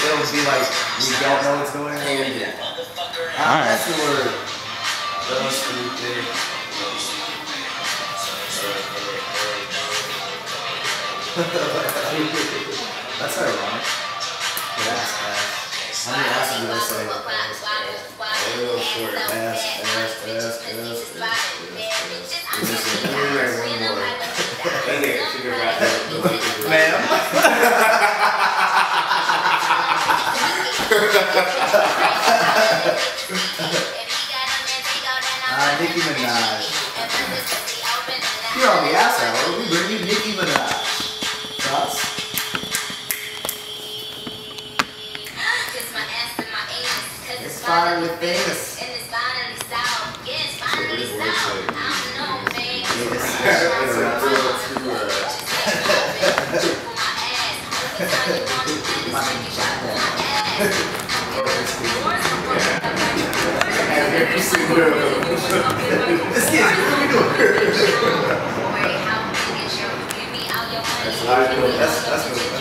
it'll be like we don't know what's going on. Alright. That's the word. That's stupid. That's ironic. Ass. How many asses did I say? A little short. Ass. Ma'am. Nicki Minaj. You're on the ass hour. We bring you Nicki Minaj. Thoughts? It's finally famous. This kid, what are we doing? That's